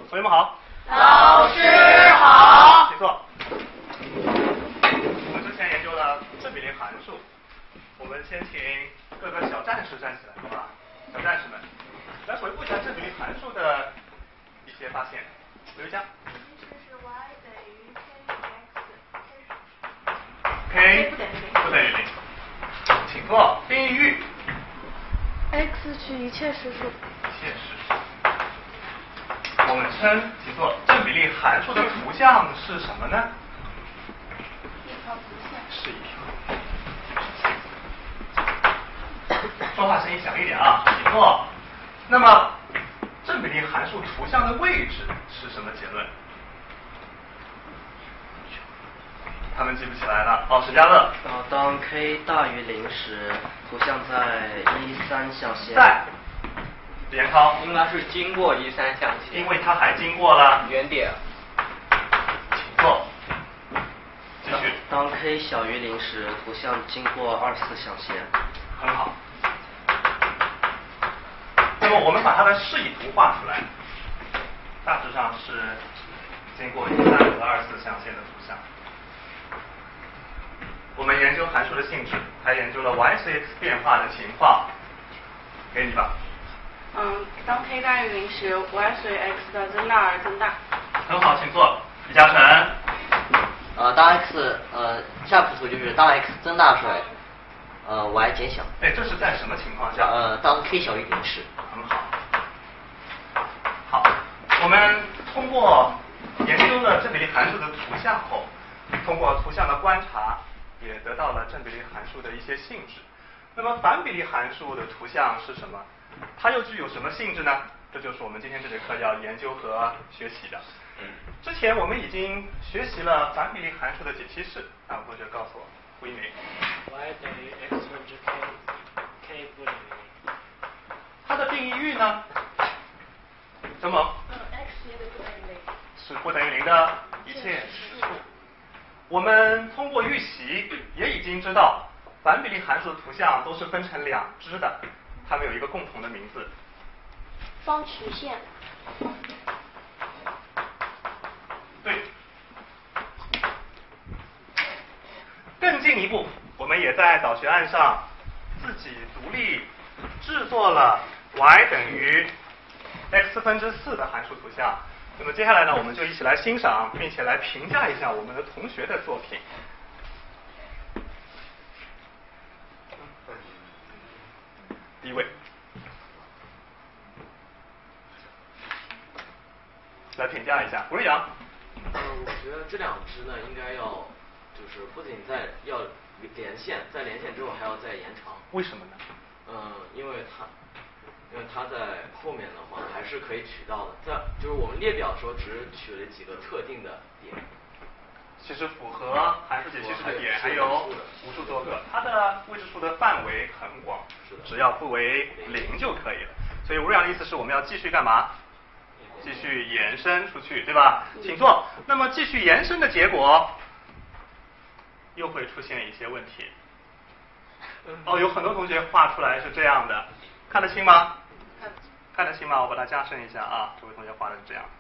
同学们好。 老师好。 请坐。我们之前研究了正比例函数，我们先请各个小战士站起来，好吧？小战士们，来回顾一下正比例函数的一些发现。刘一佳。 是 y 等于 k 不等于0。请坐。定义域。 x 取一切实数。 一切实数。我们称，请坐，正比例函数的图像是什么呢？ 一条直线。 是一条。说话声音响一点啊，请坐。那么，正比例函数图像的位置是什么结论？他们记不起来了。哦，史嘉乐。 当 k 大于0时，图像在1,3象限。 在。严涛。 应该是经过1,3象限。 因为它还经过了原点。 请坐。继续。 当 k 小于0时，图像经过24象限。 很好。那么我们把它的示意图画出来，大致上是经过13和24象限的图像。我们研究函数的性质，还研究了 y 随 x 变化的情况。给你吧。 当 k 大于0时 ，y 随 x 的增大而增大。 很好，请坐。李嘉诚。 当 x 下幅图就是当 x 增大时，y 减小。 哎，这是在什么情况下？ 当 k 小于0时。 很好。好，我们通过研究了正比例函数的图像后，通过图像的观察，也得到了正比例函数的一些性质。那么反比例函数的图像是什么？它又具有什么性质呢？这就是我们今天这节课要研究和学习的。之前我们已经学习了反比例函数的解析式，哪位同学告诉我？胡一鸣。 y 等于 x 分之 k，k 不等于0。 它的定义域呢？什么 x 也得不等于0。 是不等于0的一切实数。我们通过预习也已经知道，反比例函数的图像都是分成2支的，它们有一个共同的名字。 方曲线。 对。更进一步，我们也在导学案上自己独立制作了 y 等于 x 分之4的函数图像。那么接下来呢，我们就一起来欣赏，并且来评价一下我们的同学的作品。第一位，来评价一下胡瑞阳。 我觉得这2支呢，应该要就是不仅要连线，在连线之后还要再延长。 为什么呢？ 因为它在后面的话还是可以取到的，就是我们列表的时候只取了几个特定的点。 其实符合函数解析式的点还有无数多个，它的未知数的范围很广，只要不为0就可以了。所以吴瑞阳的意思是我们要继续干嘛？继续延伸出去，对吧？请坐。那么继续延伸的结果，又会出现一些问题。有很多同学画出来是这样的，看得清吗？看得清吗？我把它加深一下啊，这位同学画的是这样。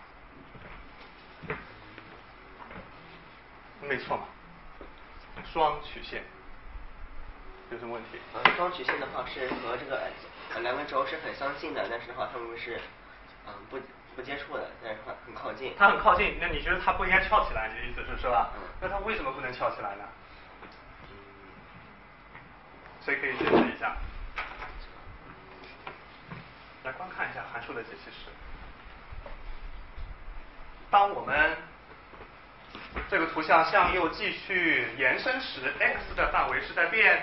没错嘛，双曲线有什么问题？ 双曲线的话是和这个2个轴是很相近的，但是的话它们是不接触的，但是很靠近。 它很靠近，那你觉得它不应该翘起来？你的意思是吧？那它为什么不能翘起来呢？谁可以解释一下？来观看一下函数的解析式。当我们这个图像向右继续延伸时 ，x 的范围是在变。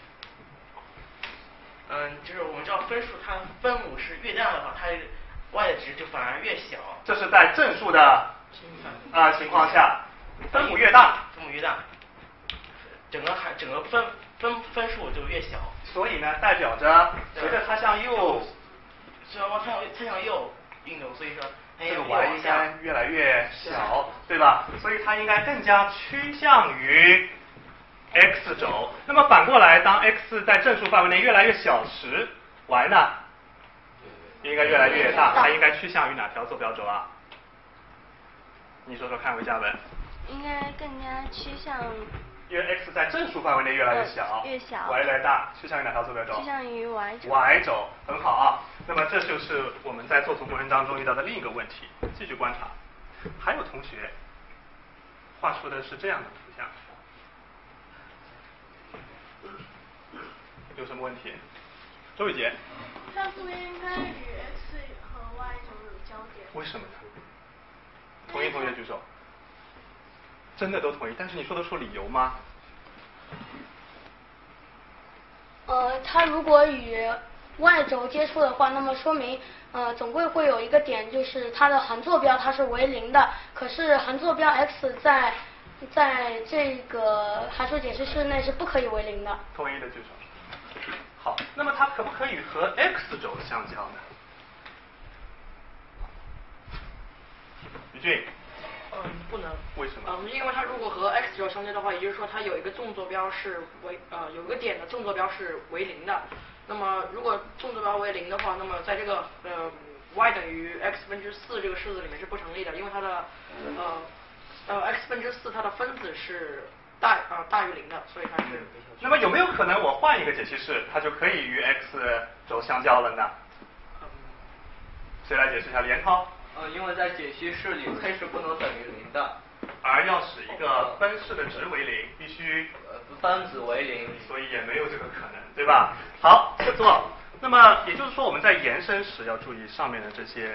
就是我们知道分数它分母是越大的话，它 y 的值就反而越小。 这是在正数的情况下，分母越大， 整个分数就越小。 所以呢，代表着随着它向右， 虽然它向右运动，所以说这个 y 应该越来越小，对吧？所以它应该更加趋向于 x 轴。那么反过来，当 x 在正数范围内越来越小时 ，y 呢应该越来越大，它应该趋向于哪条坐标轴啊？ 你说说看，韦嘉文。 应该更加趋向。 因为 x 在正数范围内越来越小， 越小 ，y 越来越大，趋向于哪条坐标轴？ 趋向于 y 轴。 y 轴，很好啊。那么这就是我们在做图过程当中遇到的另一个问题。继续观察，还有同学画出的是这样的图像，有什么问题？周雨洁。 它不应该与 x 和 y 轴有交点。 为什么呢？同意同学举手。真的都同意，但是你说得出理由吗？ 它如果与 y 轴接触的话，那么说明总归会有一个点，就是它的横坐标它是为0的，可是横坐标 x 在这个函数解释式内是不可以为0的。 同意的举手。好，那么它可不可以和 x 轴相交呢？于俊。 不能。 为什么？ 因为它如果和 x 轴相交的话，也就是说它有一个纵坐标是有一个点的纵坐标是为0的。那么如果纵坐标为0的话，那么在这个y 等于 x4这个式子里面是不成立的，因为它的x4它的分子是大于0的，所以它是。 那么有没有可能我换一个解析式，它就可以与 x 轴相交了呢？谁来解释一下？连涛。 因为在解析式里 k 是不能等于0的， 而要使一个分式的值为0，必须分子为0， 所以也没有这个可能，对吧？好，不错。那么也就是说，我们在延伸时要注意上面的这些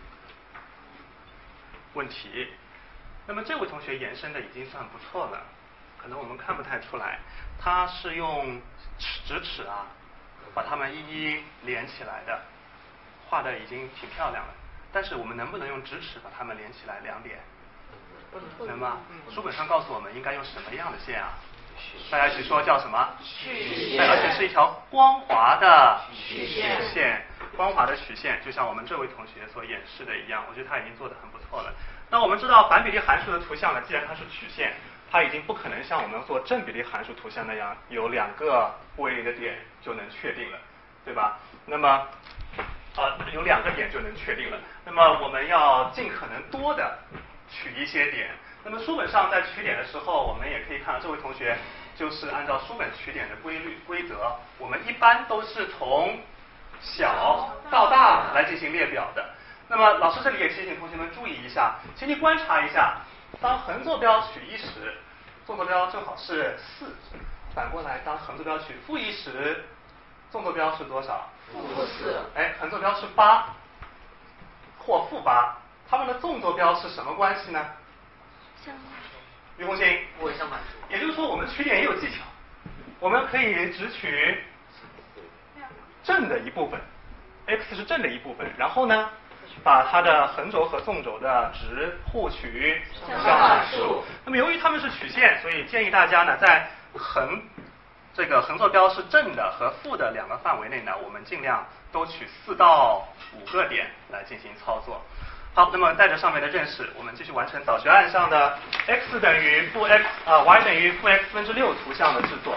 问题。那么这位同学延伸的已经算不错了，可能我们看不太出来，他是用直尺啊，把它们一一连起来的，画的已经挺漂亮了。但是我们能不能用直尺把它们连起来2点？不能吗？书本上告诉我们应该用什么样的线啊？大家一起说叫什么？ 曲线。而且是一条光滑的曲线。光滑的曲线，就像我们这位同学所演示的一样，我觉得他已经做得很不错了。那我们知道反比例函数的图像呢，既然它是曲线，它已经不可能像我们做正比例函数图像那样有2个不为0的点就能确定了，对吧？那么有2个点就能确定了。那么我们要尽可能多的取一些点。那么书本上在取点的时候，我们也可以看到这位同学就是按照书本取点的规则，我们一般都是从小到大来进行列表的。那么老师这里也提醒同学们注意一下，请你观察一下，当横坐标取1时，纵坐标正好是4，反过来当横坐标取负1时，纵坐标是多少？ 负4。 横坐标是8或负8，它们的纵坐标是什么关系呢？于红星。 相反数。 也就是说，我们取点也有技巧，我们可以只取正的一部分 ，x 是正的一部分，然后呢，把它的横轴和纵轴的值互取相反数。那么由于它们是曲线，所以建议大家呢，在这个横坐标是正的和负的2个范围内呢，我们尽量都取4到5个点来进行操作。好，那么带着上面的认识，我们继续完成导学案上的 x 等于负 x y 等于负 x6图像的制作。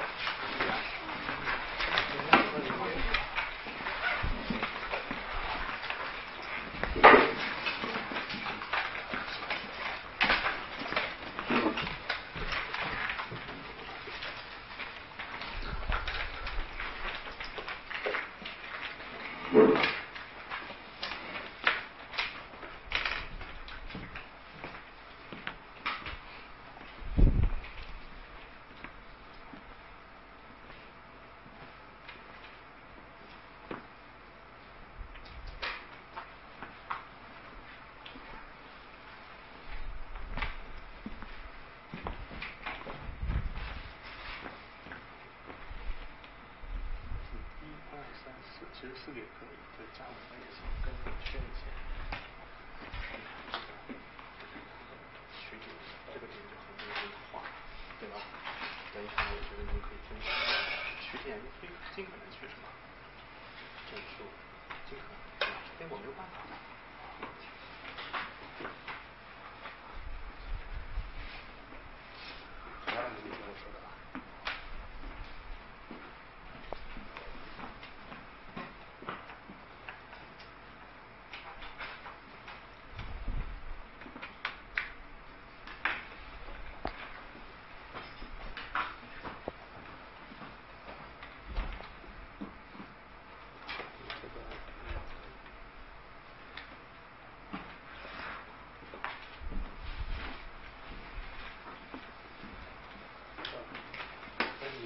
其实4个也可以，就加5个也行，跟圈一下。取点这个点就很多人画，对吧？等一下，我觉得你们可以分析取点，尽可能取什么？整数，尽可能。我没有办法。很让你理解我说的吧？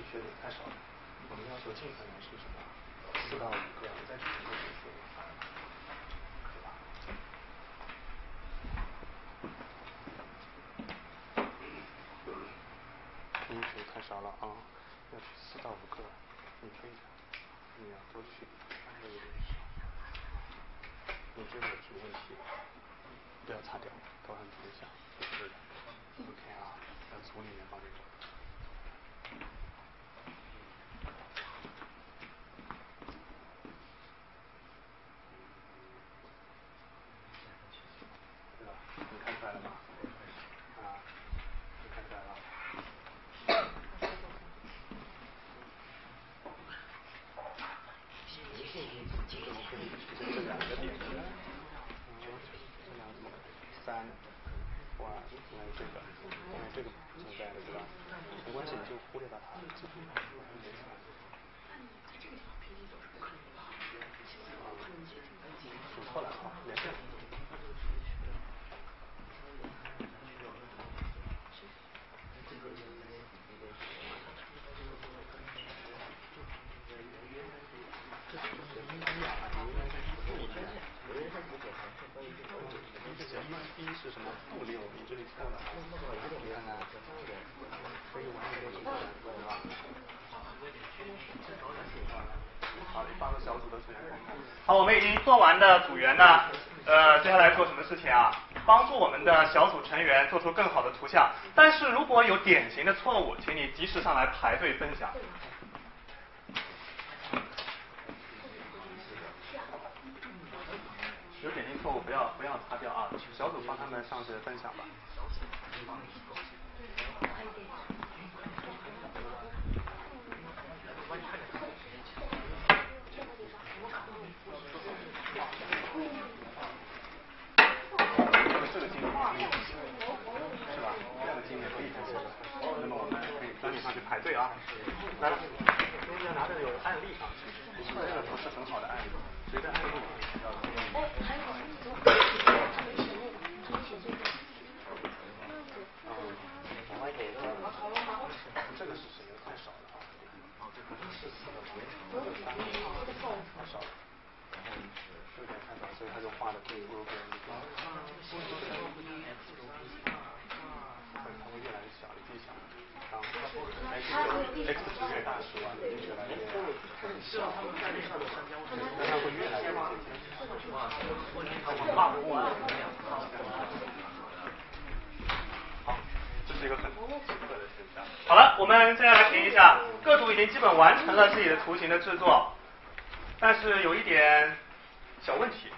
缺点太少了，我们要求尽可能是什么4到5个，再取一个指数，对吧？因数太少了啊，要取4到5个，你可以，你要多取3个有点少。你这个有什么问题？不要擦掉，都很分享，是的。OK 啊，要组里面帮你做。对吧？你看出来了吗？啊，你看出来了。这2个点呢？这2个怎么3，哇，应该这个，因为这个存在的对吧？没关系，你就忽略到它，记住。数错了啊，连线。1是什么负6，你这里错了，你看看，可以完全都是对吧？好，8个小组的成员。好，我们已经做完的组员呢，接下来做什么事情啊？帮助我们的小组成员做出更好的图像。但是如果有典型的错误，请你及时上来排队分享。有典型错误不要擦掉啊，小组帮他们上去分享吧。这个经理是吧？这个经理可以分享。那么我们可以专业上去排队啊。来了，中间拿着有案例啊，这个不是很好的案例，随着案例这个是谁的？太少了啊！哦，这可能是4个，太少了，有点太少，所以他就画的不如别人一点。它会越来越小，一地小，然后x 值越大时，完了就越来越小，但它会越来越接近。好，这是一个很奇特的现象。好了，我们接下来评一下，各组已经基本完成了自己的图形的制作，但是有一点小问题。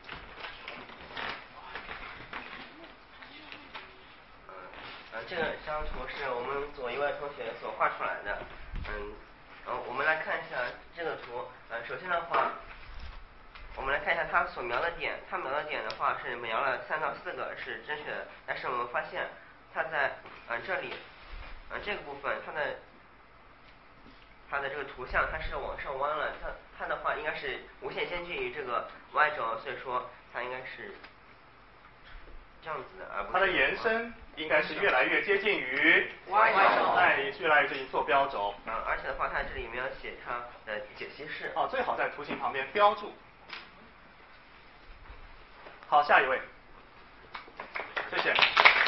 这个张图是我们组一位同学所画出来的，我们来看一下这个图，首先的话，我们来看一下他所描的点，他描的点的话是描了3到4个是正确的，但是我们发现他在这里，这个部分它的这个图像它是往上弯了，它的话应该是无限接近于这个 y 轴，所以说它应该是这样子的，而不是它的延伸应该是越来越接近于 y 轴，越来越接近坐标轴。 而且的话，它这里面要写它的解析式。 最好在图形旁边标注。好，下一位，谢谢。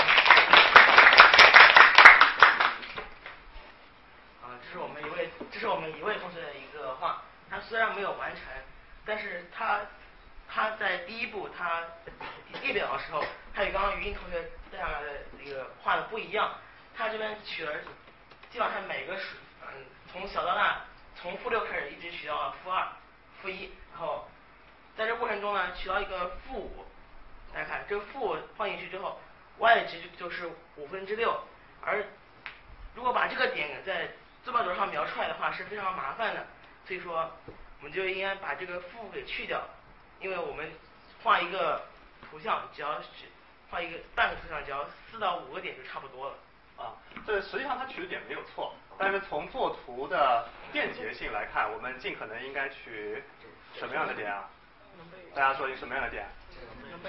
这是我们一位同学的一个画，他虽然没有完成，但是他在第一步他列表的时候，他与刚刚语音同学带上来的一个画的不一样，他这边取了基本上每个数，从小到大，从负6开始一直取到了负2、负1，然后在这过程中呢，取到一个负5，大家看这个负5放进去之后 ，y 值就是6/5，而如果把这个点在坐标轴上描出来的话是非常麻烦的，所以说我们就应该把这个负给去掉，因为我们画一个图像，只要画一个半个图像，只要4到5个点就差不多了。 这实际上他取的点没有错，但是从作图的便捷性来看，我们尽可能应该取什么样的点啊？大家说一个什么样的点？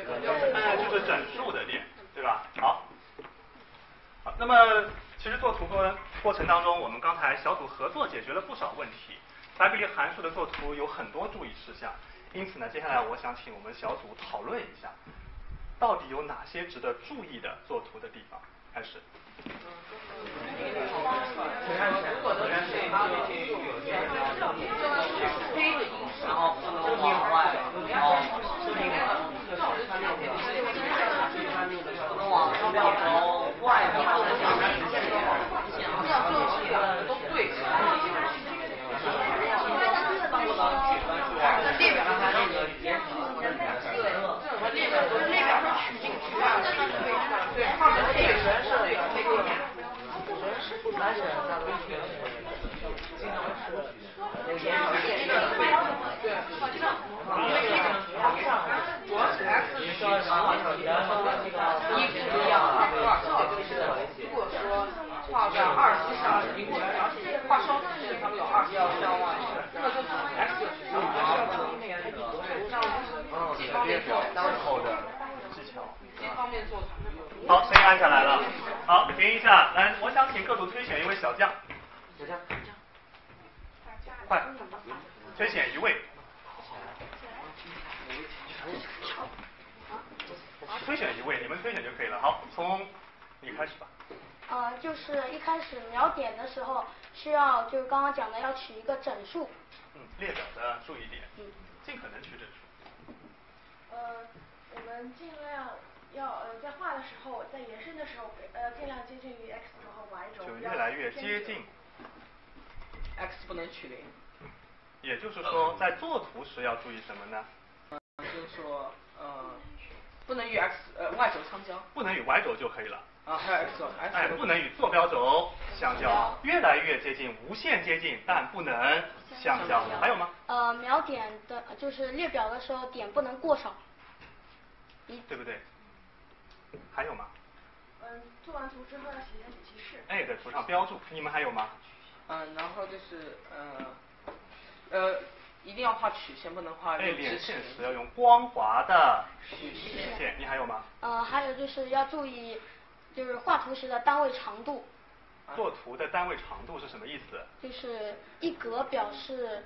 就是整数的点，对吧？好，那么其实做图过程当中，我们刚才小组合作解决了不少问题。凡比利函数的作图有很多注意事项，因此呢，接下来我想请我们小组讨论一下，到底有哪些值得注意的作图的地方。开始。好，声音按下来了。好，停一下，来，我想请各组推选一位小将。小将，快，推选一位。推选一位，你们推选就可以了。好，从你开始吧。 就是一开始描点的时候，需要就是刚刚讲的要取一个整数。 列表的注意点。尽可能取整数。 我们尽量要在画的时候，在延伸的时候，尽量接近于 x 轴和 y 轴。 就越来越接近。 x 不能取0。 也就是说，在作图时要注意什么呢？ 就是说，不能与 y 轴相交。 不能与 y 轴就可以了。 还有 x 轴。 不能与坐标轴相交，越来越接近，无限接近，但不能相交。还有吗？ 描点的就是列表的时候点不能过少。 对不对？还有吗？ 做完图之后要写一下解析式。 在图上标注。你们还有吗？ 然后就是一定要画曲线，不能画连线时要用光滑的曲线。你还有吗？ 还有就是要注意，就是画图时的单位长度。 作图的单位长度是什么意思？ 就是一格表示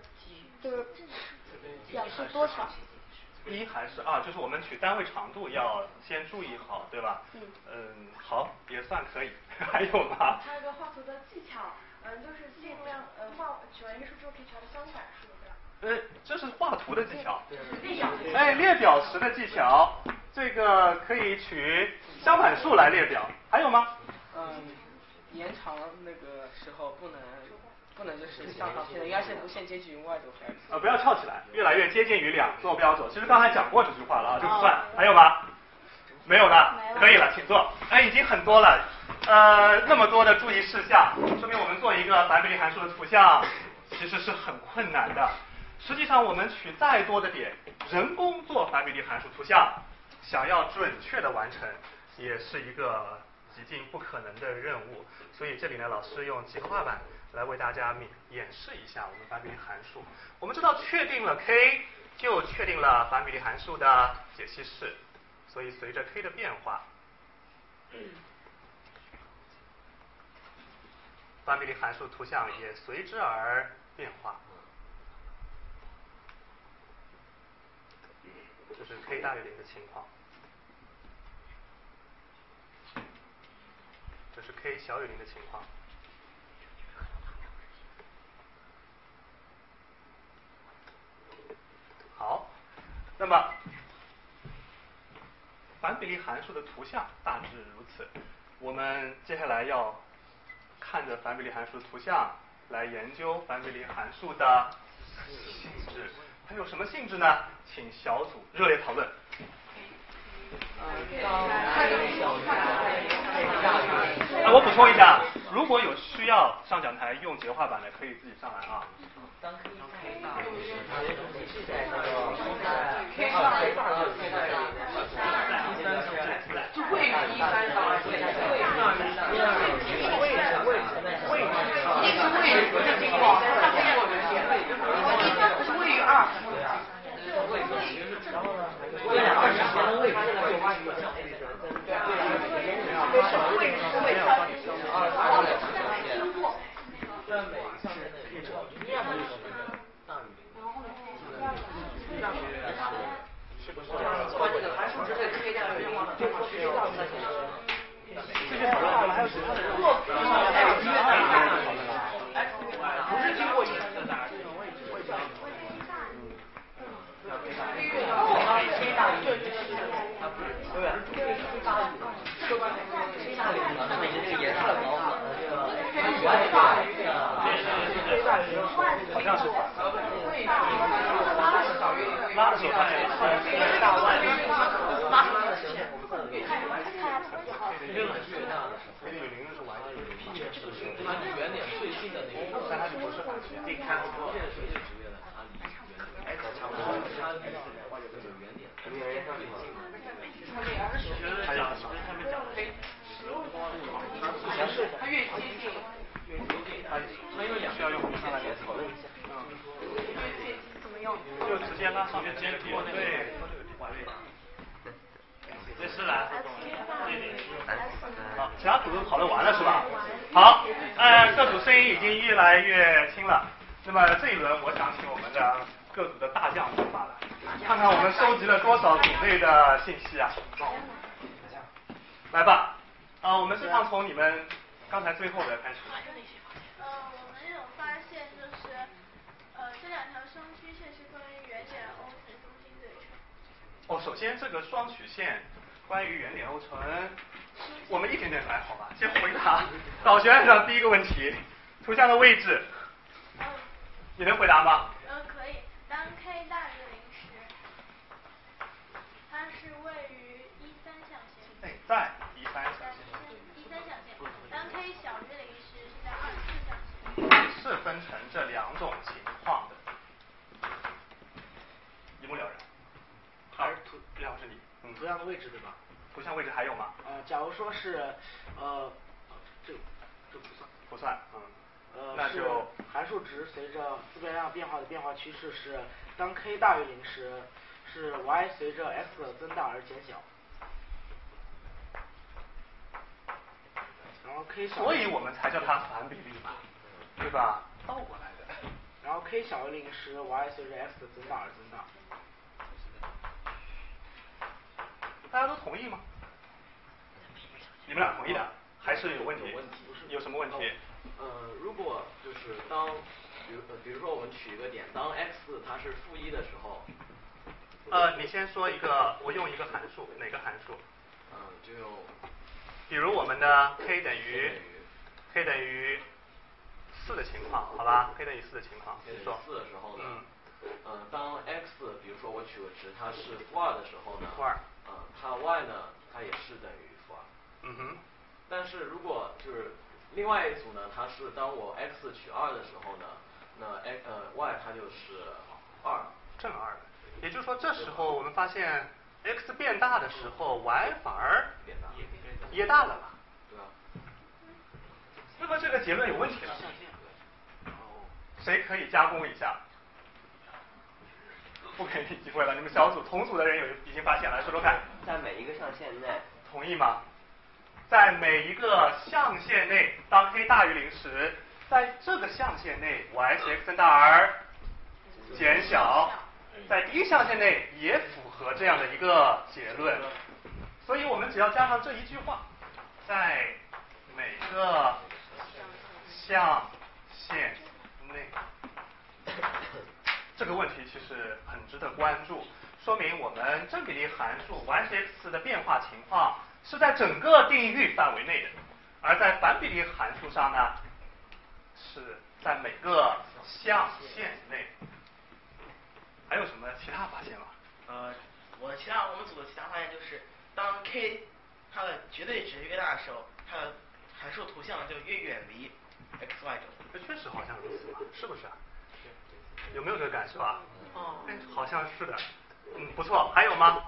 多少。 1还是2？就是我们取单位长度要先注意好，对吧？好，也算可以。还有吗？ 还有一个画图的技巧，就是尽量取完一个数之后可以调到相反数，对吧？ 这是画图的技巧。列表时的技巧，这个可以取相反数来列表。还有吗？ 延长那个时候不能就是向上偏的，应该是无限接近于 y 轴和 x。 不要翘起来，越来越接近于2坐标轴。其实刚才讲过这句话了，这不算。还有吗？没有的，可以了，请坐。已经很多了。那么多的注意事项，说明我们做一个凡比利函数的图像其实是很困难的。实际上，我们取再多的点，人工做凡比利函数图像，想要准确的完成，也是一个几近不可能的任务。所以这里呢，老师用几个画板来为大家演示一下我们凡比利函数。我们知道确定了 k， 就确定了凡比利函数的解析式。所以随着 k 的变化，凡比利函数图像也随之而变化。这是 k 大于0的情况，这是 k 小于0的情况。好，那么凡比利函数的图像大致如此。我们接下来要看着凡比利函数的图像来研究凡比利函数的性质。它有什么性质呢？请小组热烈讨论。我补充一下，如果有需要上讲台用截画板的，可以自己上来啊。 就位于1、3到2，是位于2。 像是拉的时候发现是大外的，对，零是完全它离原点最近的那个， 但它就不是反直可以看出这是最直接的，它离原点，差不多，它离原点最近。 还有什么？ 它越接近越接近， 它因为需要用上来给讨论一下。 怎么用？ 就直接拉上面尖贴，对，这是蓝色东西。好，其他组都讨论完了是吧？好，各组声音已经越来越轻了。那么这一轮，我想请我们的各组的大将出发了，看看我们收集了多少组内的信息啊！来吧，我们是放从你们刚才最后的开始。 我们有发现就是，这两条双曲线是关于原点 O 层中心对称。 首先这个双曲线关于原点 O 层，我们一点点来好吧？先回答导学案上第一个问题，图像的位置，你能回答吗？ 可以。当 K 大于0时，它是位于13象限。 在13象限。 13象限。当 K 小于0时是在24象限。 是分成这两种情况的，一目了然。 还是梁老师你， 图像的位置对吧？ 图像位置还有吗？ 假如说是这不算， 那就函数值随着自变量变化的变化趋势是，当 k 大于0时，是 y 随着 x 的增大而减小，然后 k 小， 所以我们才叫它反比例嘛，对吧？倒过来的。 然后 k 小于0时 y 随着 x 的增大而增大。 大家都同意吗？你们俩同意的，还是有问题？有什么问题？ 如果就是当，比如说我们取一个点，当 x 它是-1的时候， 你先说一个，我用一个函数，哪个函数？ 就用， 比如我们的 k 等于4的情况，好吧 ？k 等于4的情况， 等于4的时候呢，当 x 比如说我取个值它是-2的时候呢，它 y 呢它也是等于-2。但是如果就是另外一组呢，它是当我 x 取2的时候呢，那y 它就是2， 正2的。也就是说，这时候我们发现 x 变大的时候 ，y 反而也大了吧？ 对啊。 那么这个结论有问题了。谁可以加工一下？不给你机会了，你们小组同组的人已经发现了，来说说看。 在每一个象限内。 同意吗？在每一个象限内，当 k 大于0时，在这个象限内 y 是 x 增大而减小，在第一象限内也符合这样的一个结论。所以我们只要加上这一句话，在每个象限内，这个问题其实很值得关注，说明我们正比例函数 y 是 x 的变化情况是在整个定义域范围内的，而在反比例函数上呢，是在每个象限内。还有什么其他发现吗？ 我们组的其他发现就是，当 k 它的绝对值越大的时候，它的函数图像就越远离 x y 轴。 确实好像如此吧？是不是啊？有没有这个感受啊？好像是的。不错。还有吗？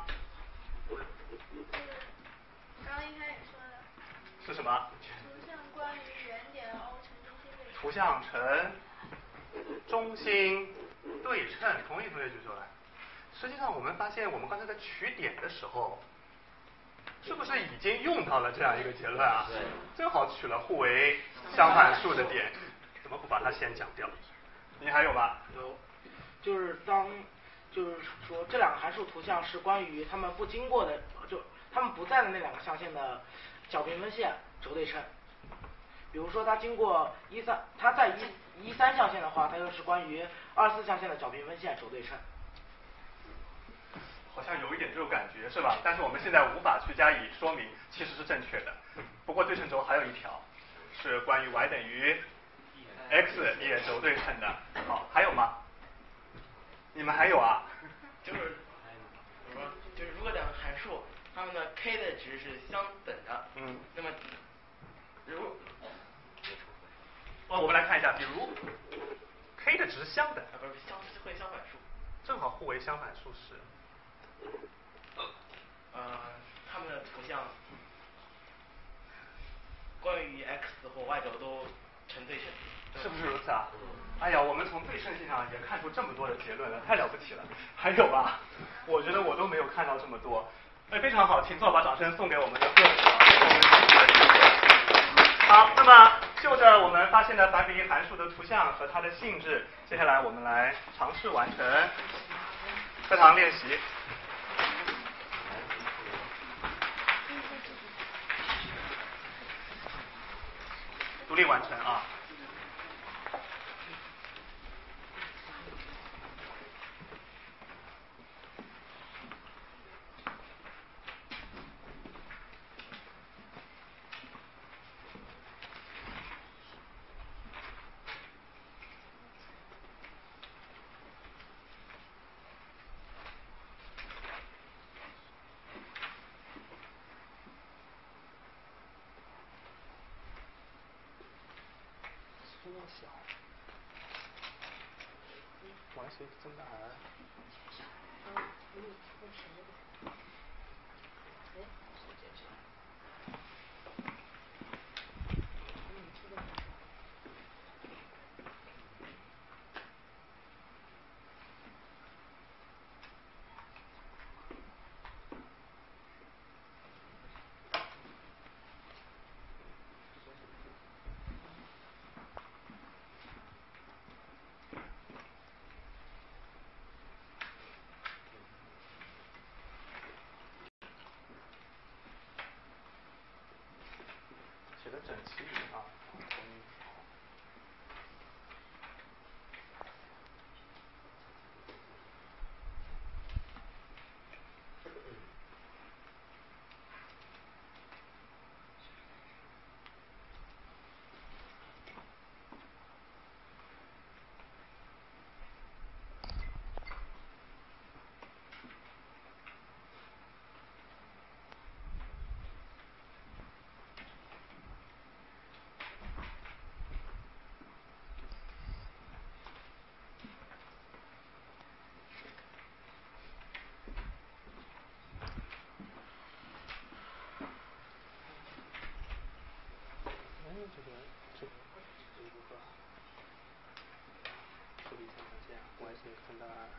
刚刚一开始说的是什么？ 图像关于原点 O 呈中心对称。 图像呈中心对称，同意同学举手来。实际上我们发现，我们刚才在取点的时候，是不是已经用到了这样一个结论啊？ 对。 正好取了互为相反数的点，怎么不把它先讲掉？你还有吗？ 有，就是说这两个函数图像是关于它们不经过的，就它们不在的那两个象限的角平分线轴对称。比如说它经过它在13象限的话，它就是关于24象限的角平分线轴对称。 好像有一点这种感觉是吧？但是我们现在无法去加以说明，其实是正确的。不过对称轴还有一条是关于 y 等于 x 也轴对称的。好，还有吗？你们还有啊？ 就是如果两个函数它们的 k 的值是相等的，那么我们来看一下，比如 k 的值相等， 不是会相反数， 正好互为相反数时， 它们的图像关于 x 或 y 轴都成对称， 是不是如此啊？哎呀，我们从对称性上也看出这么多的结论了，太了不起了。还有吧？我觉得我都没有看到这么多。非常好，请坐，把掌声送给我们的各组。好，那么就着我们发现的反比例函数的图像和它的性质，接下来我们来尝试完成课堂练习。独立完成啊。缩小，y/c增大 r。写的整齐一点啊。这一部分，处理成这样，y/c增大 r。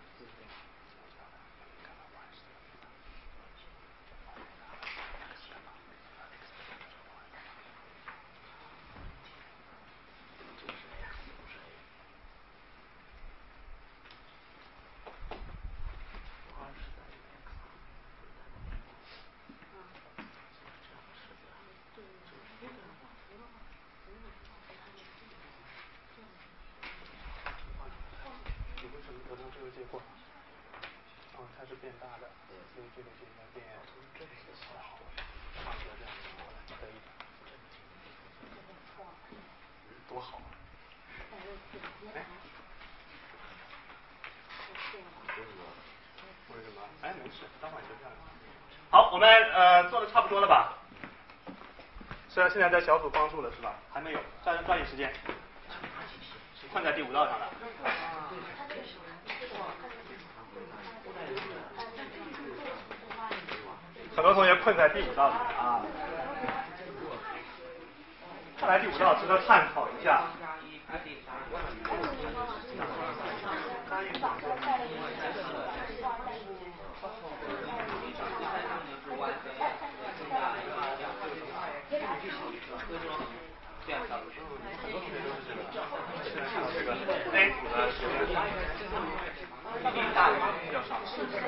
你为什么得到这个结果？它是变大的，所以这个就应该变小，差不多这样就可以。多好啊！哎，为什么？哎，没事，当晚就这样。好，我们做的差不多了吧？是啊，现在在小组帮助了是吧？还没有，抓紧时间。是困在第5道上了。很多同学困在第5道里面啊。看来第5道值得探讨一下。A 组的时间要上。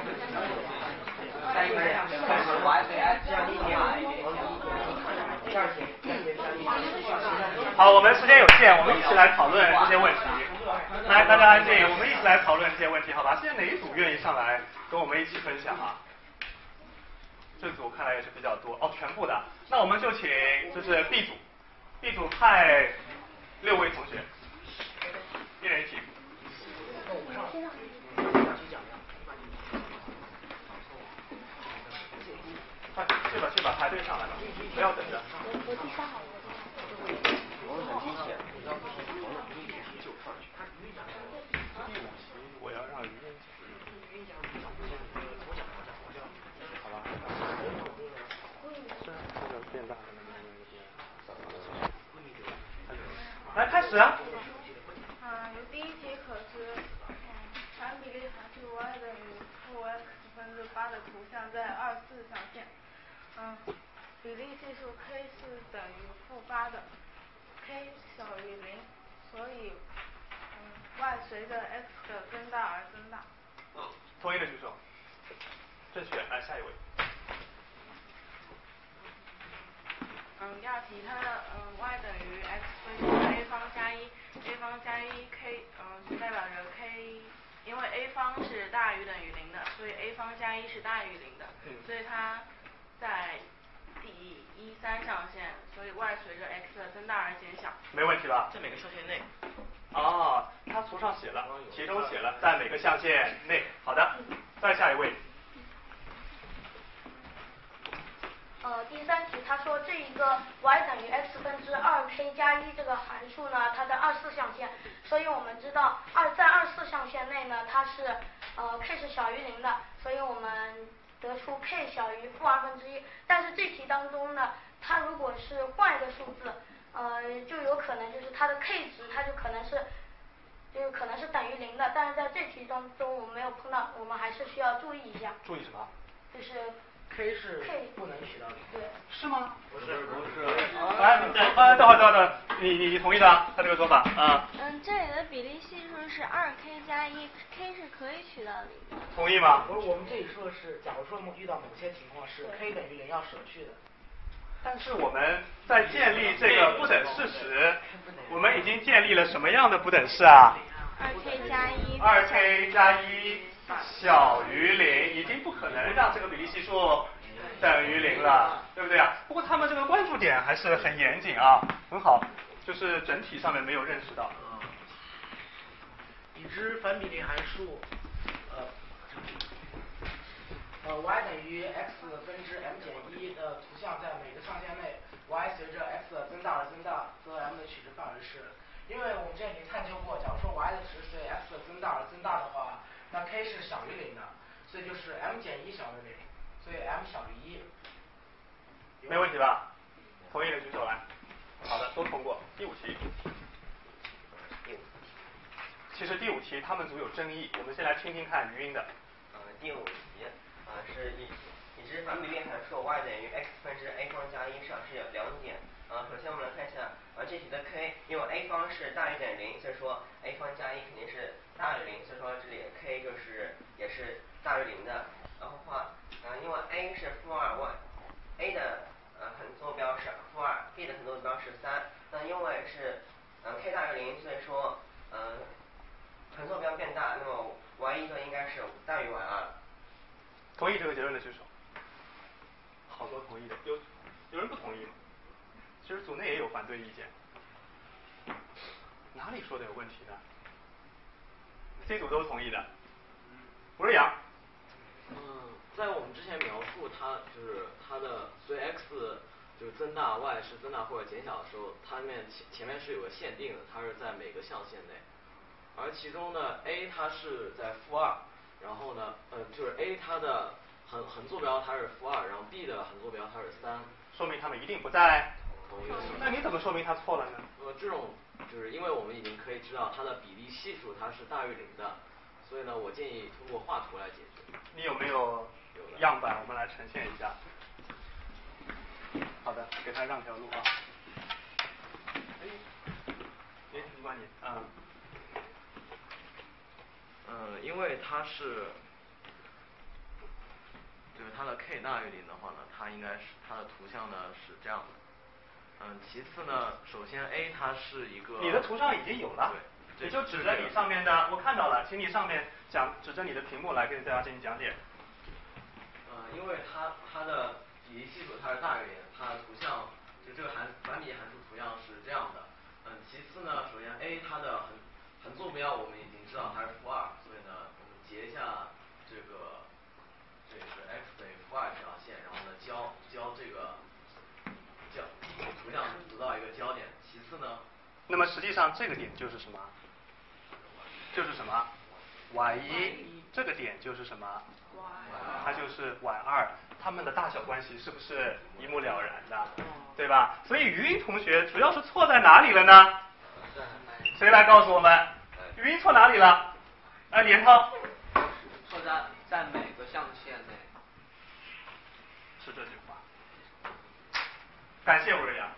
好，我们时间有限，我们一起来讨论这些问题。来，大家安静，我们一起来讨论这些问题，好吧？现在哪一组愿意上来跟我们一起分享啊？这组看来也是比较多哦，全部的。那我们就请就是 B 组派6位同学。 排队上来吧，不要等着。 我第三好。 我要让语音好吧。是这个变大的来开始啊。 由第一题可知，反比例函数 y 等于负 x 分之8的图像在24象限。比例系数 k 是等于负8的 ，k 小于0，所以y 随着 x 的增大而增大。 同意的举手。正确，来下一位。 第二题，它的y 等于 x 分之 a 方加1 ，a 方加1 k 是代表着 k， 因为 a 方是大于等于0的，所以 a 方加1是大于0的，所以它在第13象限，所以 y 随着 x 的增大而减小。 没问题吧？ 在每个象限内。 哦，他图上写了，题中写了，在每个象限内。好的，再下一位。 第三题，他说这一个 y 等于 x 分之2k 加1这个函数呢，它在24象限，所以我们知道在24象限内呢，它是k 是小于0的，所以我们得出 k 小于负2分之1。但是这题当中呢，它如果是坏的数字，就有可能就是它的 k 值，它就可能是等于0的。但是在这题当中我们没有碰到，我们还是需要注意一下。 注意什么？ 就是 k 是不能取到0。 对。 是吗？ 不是。 哎，等会儿，你同意的？他这个说法啊。 这里的比例系数是2k 加1，k 是可以取到0的。 同意吗？ 我们这里说的是，假如说遇到某些情况是 k 等于0要舍去的。 但是我们在建立这个不等式时，我们已经建立了什么样的不等式啊 ？2k 加1。 2k 加1小于0，已经不可能让这个比例系数等于0了，对不对啊？不过他们这个关注点还是很严谨啊，很好，就是整体上面没有认识到。 已知反比例函数y 等于 x 分之 m 减1的图像在每个象限内 y 随着 x 的增大而增大，则 m 的取值范围是，因为我们之前已经探究过，假如说 y 的值随 x 的增大而增大的话，那 k 是小于0的，所以就是 m 减1小于0，所以 m 小于1。 没问题吧？同意的举手来。好的，都通过。第5题。其实第5题他们组有争议，我们先来听听看语音的。 第5题是已知反比例函数 y 等于 x 分之 a 方加1，上是有2点。首先我们来看一下这题的 k， 因为 a 方是大于等于0，所以说 a 方加1肯定是大于0，所以说这里 k 也是大于0的。然后因为 a 是负2，a 的横坐标是负2 ，b 的横坐标是3。那因为是k 大于0，所以说横坐标变大，那么 y1 就应该是大于 y2。 同意这个结论的举手。好多同意的，有人不同意吗？其实组内也有反对意见。哪里说的有问题呢？C 组都同意的。吴瑞阳。 在我们之前描述它的随 x 就是增大 y 是增大或者减小的时候，它前面是有个限定的，它是在每个象限内。而其中呢 a 它是在负2，然后呢就是 a 它的横坐标它是负2，然后 b 的横坐标它是3， 说明它们一定不在同一个象限。 那你怎么说明它错了呢？ 这种就是因为我们已经可以知道它的比例系数它是大于0的，所以呢我建议通过画图来解决。 你有没有样板？我们来呈现一下。好的，给他让条路啊。你管你因为它是，就是它的 k 大于0的话呢，它应该是它的图像呢是这样的。其次呢，首先 a 它是一个。 你的图上已经有了。对。你就指着你上面的，我看到了，请你上面指着你的屏幕来跟大家进行讲解。 因为它的比例系数它是大于0，它的图像就这个反比例函数图样是这样的。其次呢，首先 a 它的横坐标我们已经知道它是负2，所以呢我们截一下这是 x 等于负2这条线，然后呢交这个 4呢？ 那么实际上这个点就是什么？就是什么 ？y1，这个点就是什么？它就是 y2，它们的大小关系是不是一目了然的？对吧？所以语音同学主要是错在哪里了呢？谁来告诉我们？语音错哪里了？连涛。 错在每个象限内。 是这句话。感谢吴瑞阳。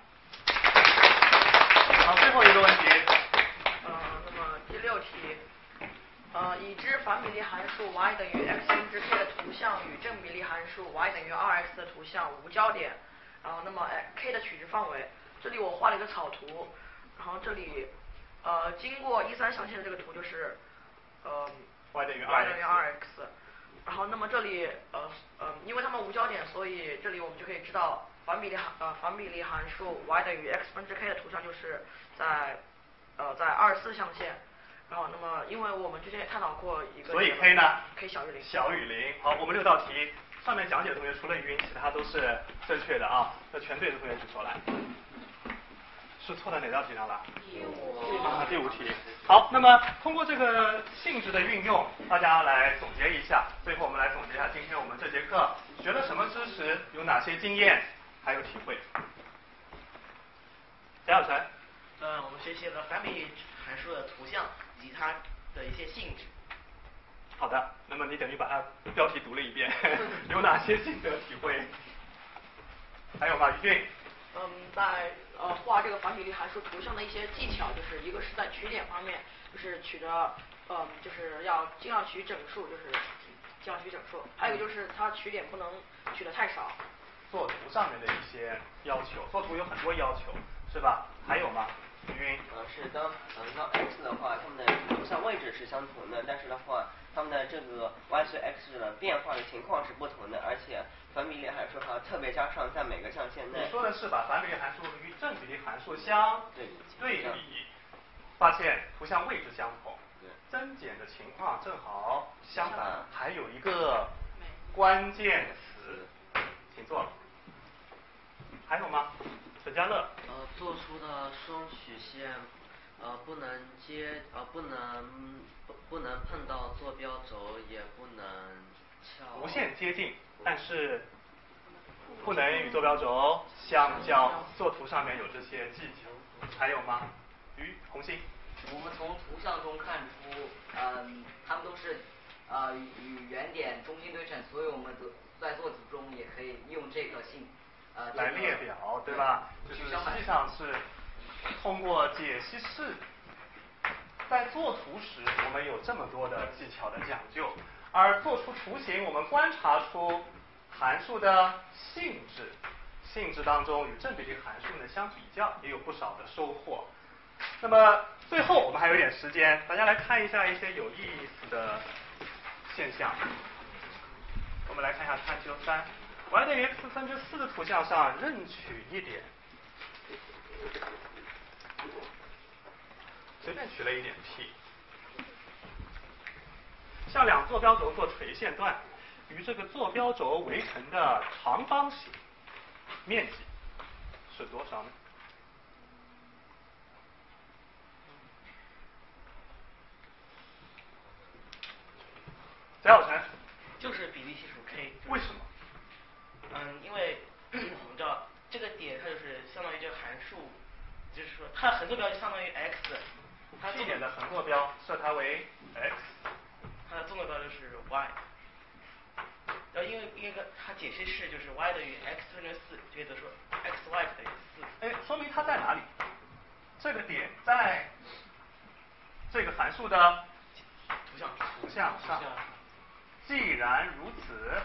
好，最后一个问题。 那么第6题，已知反比例函数 y 等于 x 分之 k 的图像与正比例函数 y 等于 2x 的图像无交点，然后那么 k 的取值范围，这里我画了一个草图，然后这里经过1、3象限的这个图就是 y 等于 2x， 然后那么这里因为它们无交点，所以这里我们就可以知道反比例函数 y 等于 x 分之 k 的图像就是在24象限。然后，那么因为我们之前也探讨过一个， 所以 k 呢 ？k 小于0。 小于0。好，我们6道题上面讲解的同学除了语音，其他都是正确的啊。那全对的同学举手来。是错在哪道题上了？第5题。好，那么通过这个性质的运用，大家来总结一下。最后我们来总结一下今天我们这节课学了什么知识，有哪些经验，还有体会。贾小晨。 我们学习了反比例函数的图像以及它的一些性质。 好的，那么你等于把它标题读了一遍，有哪些心得体会？还有吗？于俊？ 在画这个反比例函数图像的一些技巧，就是一个是在取点方面，就是取的就是要尽量取整数，就是尽量取整数。还有就是它取点不能取得太少。 做图上面的一些要求，做图有很多要求，是吧？还有吗？云。 是当x 的话，它们的图像位置是相同的，但是的话，它们的这个 y 随 x 的变化的情况是不同的，而且反比例函数还要特别加上在每个象限内。 你说的是把反比例函数与正比例函数相对比，发现图像位置相同，增减的情况正好相反。还有一个关键词，请坐。还有吗？沈家乐。 做出的双曲线，不能碰到坐标轴，也不能无限接近，但是不能与坐标轴相交。做图上面有这些技巧。还有吗？红星。 我们从图像中看出，它们都是与原点中心对称，所以我们在做题中也可以用这个来列表，对吧？就是实际上是通过解析式，在做图时我们有这么多的技巧的讲究，而做出图形，我们观察出函数的性质当中与正比例函数呢相比较，也有不少的收获。那么最后我们还有点时间，大家来看一下一些有意思的现象。我们来看一下探究3。y 等于 x 分之4的图像上任取一点，随便取了一点 P， 向两坐标轴做垂线段，与这个坐标轴围成的长方形面积是多少呢？贾小晨。 就是比例系数 k。 为什么？ 因为我们知道这个点它就是相当于这个函数，就是说它的横坐标就相当于 x， 它这点的横坐标设它为 x， 它的纵坐标就是 y。然后因为它解析式就是 y 等于 x 分之4，就可以得出 xy 等于4。 说明它在哪里？这个点在这个函数的图像上。既然如此，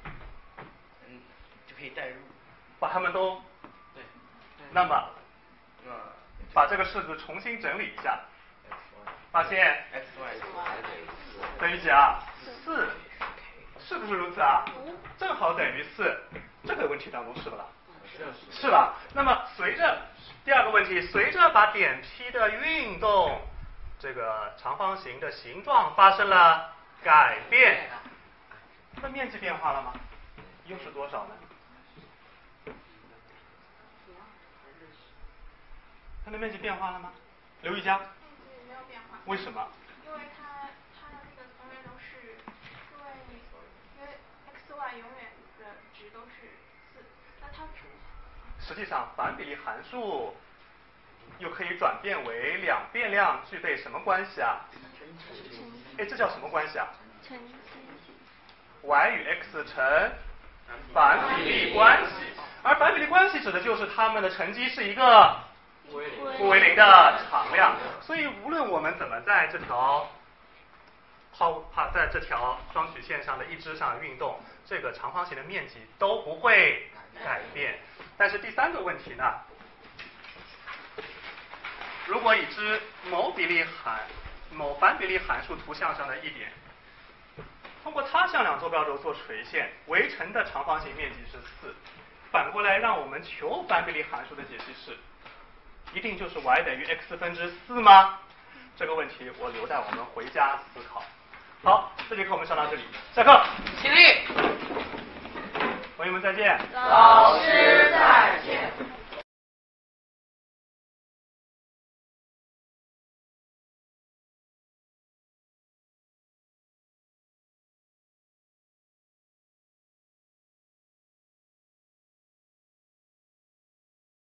就可以代入， 把它们都对。 那么，把这个式子重新整理一下，发现 xy 等于几啊？4，是不是如此啊？正好等于4，这个问题当中是不啦？是吧？那么随着第二个问题，随着把点 P 的运动，这个长方形的形状发生了改变，它的面积变化了吗？又是多少呢？ 它的面积变化了吗？刘玉佳。 面积没有变化。 为什么？ 因为它那个同源轴是，因为 x y 永远的值都是4，那它实际上反比例函数又可以转变为两变量具备什么关系啊？哎，这叫什么关系啊？ 乘积。 y 与 x 成反比例关系，而反比例关系指的就是它们的乘积是一个不为零的常量，所以无论我们怎么在这条双曲线上的一支上运动，这个长方形的面积都不会改变。但是第三个问题呢，如果已知某反比例函数图像上的一点，通过它向两坐标轴做垂线，围成的长方形面积是4，反过来让我们求反比例函数的解析是，一定就是 y 等于 x分之4吗？这个问题我留待我们回家思考。好，这节课我们上到这里，下课。 起立。 朋友们再见。 老师再见。